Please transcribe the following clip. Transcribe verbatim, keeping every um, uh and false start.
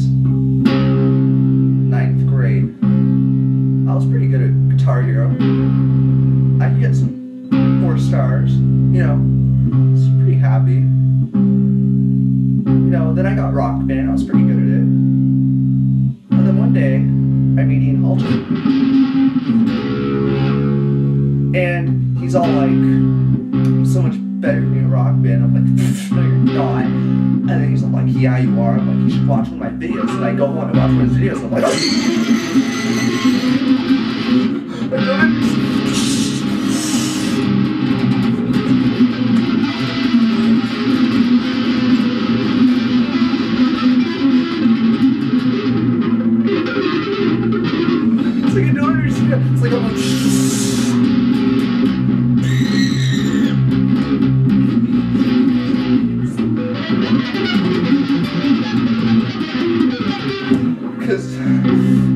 was ninth grade. I was pretty good at Guitar Hero. I could get some four stars, you know, I was pretty happy. You know, then I got Rock Band, I was pretty good at it. And then one day, I meet Ian Halter. And he's all like, so much better than me at Rock Band. I'm like, no you're not. And then he's like, yeah you are. I'm like, you should watch one of my videos. And I go home and watch one of his videos. I'm like, oh. It's like I don't understand. It's like I'm like, because